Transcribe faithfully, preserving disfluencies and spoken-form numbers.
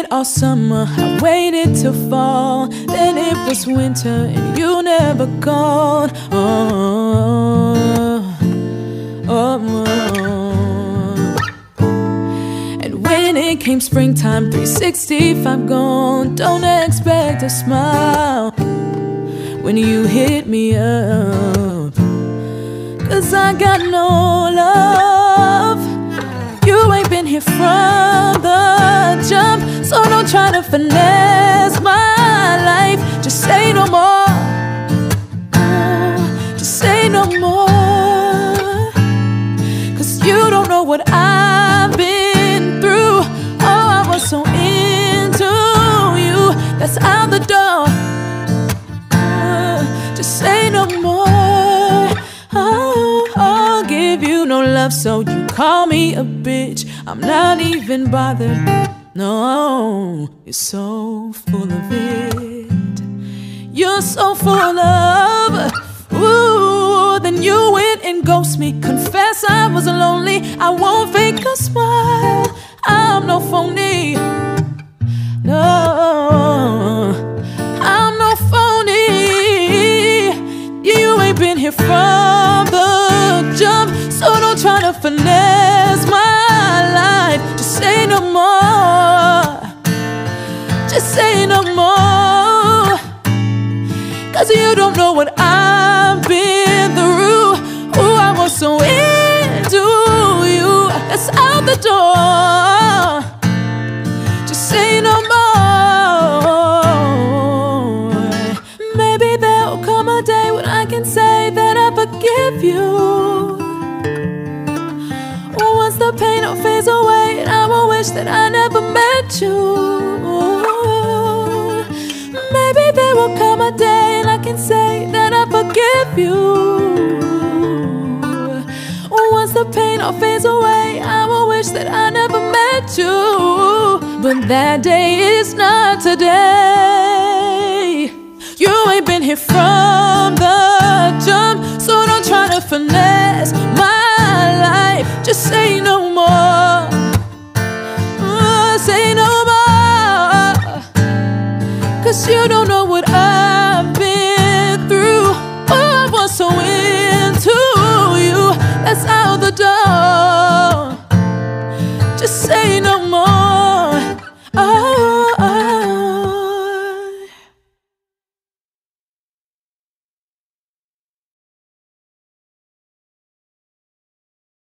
all summer, I waited till fall. Then it was winter and you never called. Oh, oh, oh. And when it came springtime, three sixty-five gone. Don't expect a smile when you hit me up, 'cause I got no love. You ain't been here from the jump, so don't try to finesse my life. Just say no more, oh, just say no more, 'cause you don't know what I've been through. Oh, I was so into you, that's out the door. uh, Just say no more. oh, I'll give you no love, so you call me a bitch. I'm not even bothered. No, you're so full of it. You're so full of, ooh. Then you went and ghost me. Confess I was lonely. I won't fake a smile. I'm no phony. No, I'm no phony. You ain't been here from the jump, so don't try to finesse my life. Just say no more, just say no more, 'cause you don't know what I've been through. Ooh, I was so into you, that's out the door. Just say no more. Maybe there'll come a day when I can say that I forgive you. Once the pain will phase away, and I will wish that I never met you. Maybe there will come a day and I can say that I forgive you. Once the pain will phase away, I will wish that I never met you. But that day is not today. You ain't been here from the jump, so don't try to finesse my life. Just say